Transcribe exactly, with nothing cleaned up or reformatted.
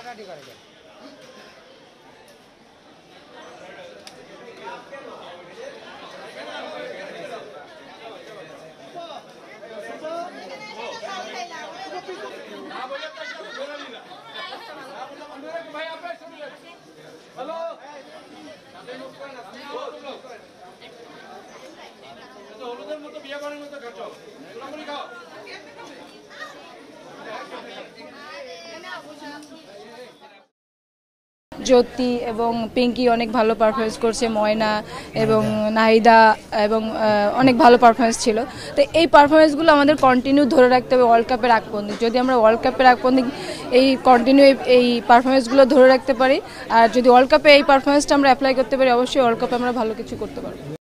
হলুদের মতো বিয়ে বাড়ির মতো খাচ্ছ খাও। জ্যোতি এবং পিঙ্কি অনেক ভালো পারফরমেন্স করছে, ময়না এবং নাহিদা এবং অনেক ভালো পারফরমেন্স ছিল। তো এই পারফরমেন্সগুলো আমাদের কন্টিনিউ ধরে রাখতে হবে ওয়ার্ল্ড কাপের আগ পর্যন্ত। যদি আমরা ওয়ার্ল্ড কাপের আগ পর্যন্ত এই কন্টিনিউ এই পারফরমেন্সগুলো ধরে রাখতে পারি, আর যদি ওয়ার্ল্ড কাপে এই পারফরমেন্সটা আমরা অ্যাপ্লাই করতে পারি, অবশ্যই ওয়ার্ল্ড কাপে আমরা ভালো কিছু করতে পারবো।